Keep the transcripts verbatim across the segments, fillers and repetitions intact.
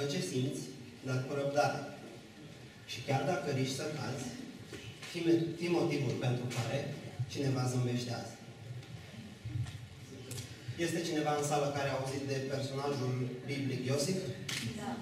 Fă ce simți, dar cu răbdare. Și chiar dacă riști să cazi, fi motivul pentru care cineva zâmbește azi. Este cineva în sală care a auzit de personajul biblic Iosif? Da.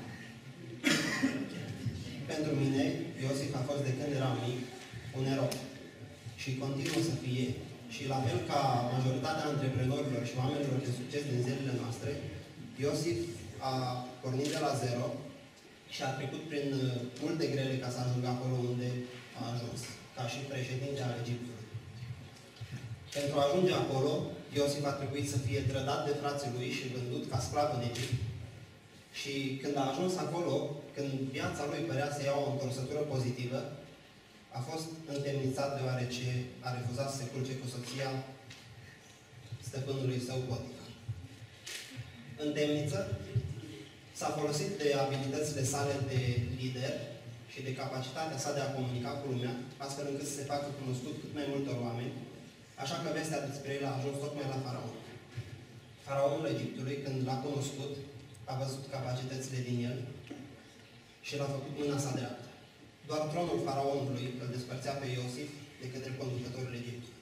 Pentru mine, Iosif a fost de când eram mic un erou. Și continuă să fie. Și la fel ca majoritatea antreprenorilor și oamenilor de succes din zilele noastre, Iosif a pornit de la zero și a trecut prin multe grele ca să ajungă acolo unde a ajuns, ca și președinte al Egiptului. Pentru a ajunge acolo, Iosif a trebuit să fie trădat de frații lui și vândut ca sclav în Egipt. Și când a ajuns acolo, când viața lui părea să ia o întorsătură pozitivă, a fost întemnițat deoarece a refuzat să se culce cu soția stăpânului său Potifar. În temniță s-a folosit de abilitățile sale de lider și de capacitatea sa de a comunica cu lumea, astfel încât să se facă cunoscut cât mai multor oameni, așa că vestea despre el a ajuns tocmai la faraon. Faraonul Egiptului, când l-a cunoscut, a văzut capacitățile din el și l-a făcut mâna sa dreaptă. Doar tronul faraonului îl despărțea pe Iosif de către conducătorul Egiptului.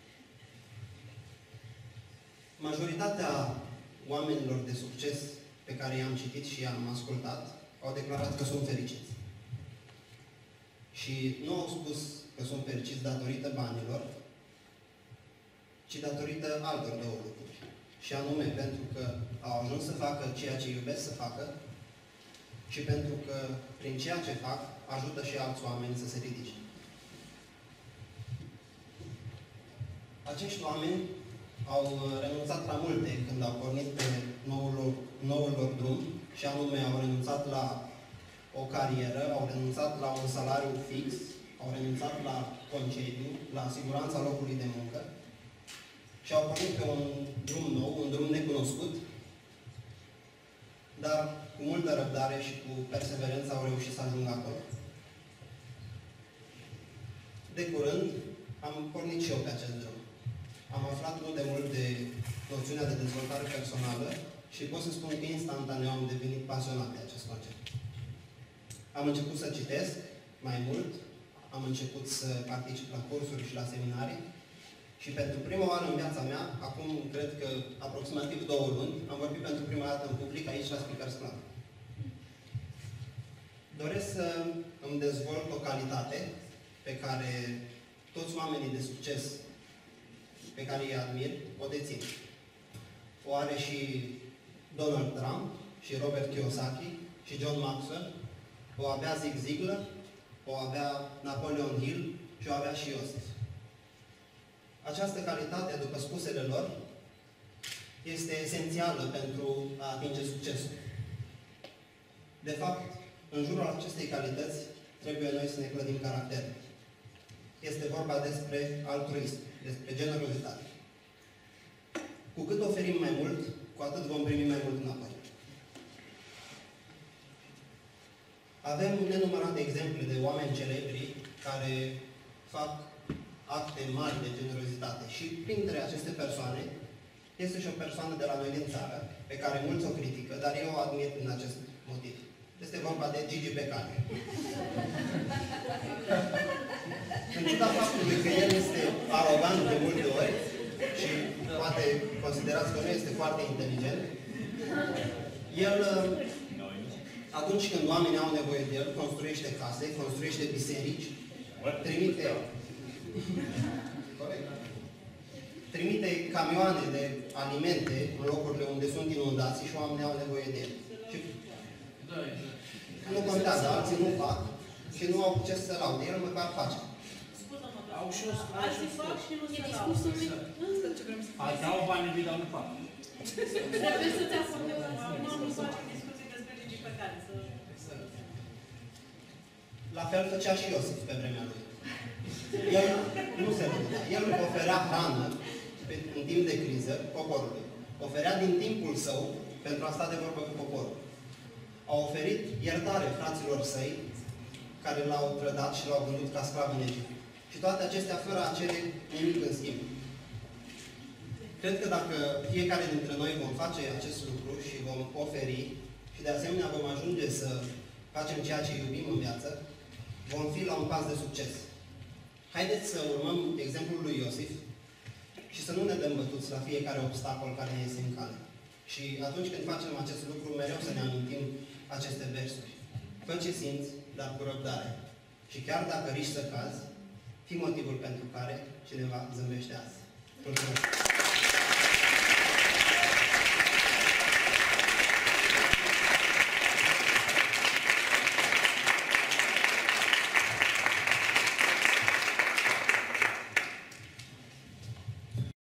Majoritatea oamenilor de succes pe care i-am citit și i-am ascultat au declarat că sunt fericiți. Și nu au spus că sunt fericiți datorită banilor, ci datorită altor două lucruri. Și anume pentru că au ajuns să facă ceea ce iubesc să facă și pentru că prin ceea ce fac ajută și alți oameni să se ridice. Acești oameni au renunțat la multe când au pornit pe noul lor, noul lor drum și anume au renunțat la o carieră, au renunțat la un salariu fix, au renunțat la concediu, la siguranța locului de muncă și au pornit pe un drum nou, un drum necunoscut, dar cu multă răbdare și cu perseverență au reușit să ajungă acolo. De curând am pornit și eu pe acest drum. Am aflat nu de mult de noțiunea de dezvoltare personală și pot să spun că instantaneu am devenit pasionat de acest concept. Am început să citesc mai mult, am început să particip la cursuri și la seminarii și pentru prima oară în viața mea, acum cred că aproximativ două luni, am vorbit pentru prima dată în public aici la Speakers Club. Doresc să îmi dezvolt o calitate pe care toți oamenii de succes pe care îi admir, o dețin. O are și Donald Trump, și Robert Kiyosaki, și John Maxwell, o avea Zig Ziglar, o avea Napoleon Hill și o avea și Iosif. Această calitate, după spusele lor, este esențială pentru a atinge succesul. De fapt, în jurul acestei calități, trebuie noi să ne clădim caracterul. Este vorba despre altruism, despre generozitate. Cu cât oferim mai mult, cu atât vom primi mai mult înapoi. Avem nenumărate exemple de oameni celebri care fac acte mari de generozitate. Și printre aceste persoane este și o persoană de la noi din țară, pe care mulți o critică, dar eu o admir din acest motiv. Este vorba de Gigi Becali. În ciuda faptului că el este arogant de multe ori și poate considerați că nu este foarte inteligent, el, atunci când oamenii au nevoie de el, construiește case, construiește biserici, trimite, trimite camioane de alimente în locurile unde sunt inundații și oamenii au nevoie de el. Și nu contează, alții nu fac și nu au ce să laude, el măcar face. Au și o Alții fac și nu se discusul ăsta ce vrem să fac. Alții au bani, dar nu fac. Trebuie să-ți asumi o mamă să facem discuții despre Gigi Becali. La fel făcea și Iosif pe vremea lui. El nu se lupta. El oferea hrană în timp de criză poporului. Oferea din timpul său pentru a sta de vorbă cu poporul. A oferit iertare fraților săi care l-au trădat și l-au vândut ca sclav în Egipt. Și toate acestea fără a cere nimic în schimb. Cred că dacă fiecare dintre noi vom face acest lucru și vom oferi și de asemenea vom ajunge să facem ceea ce iubim în viață, vom fi la un pas de succes. Haideți să urmăm exemplul lui Iosif și să nu ne dăm bătuți la fiecare obstacol care ne iese în cale. Și atunci când facem acest lucru, mereu să ne amintim aceste versuri. Fă ce simți, dar cu răbdare. Și chiar dacă riști să cazi, fii motivul pentru care cineva zâmbește azi. Mulțumesc!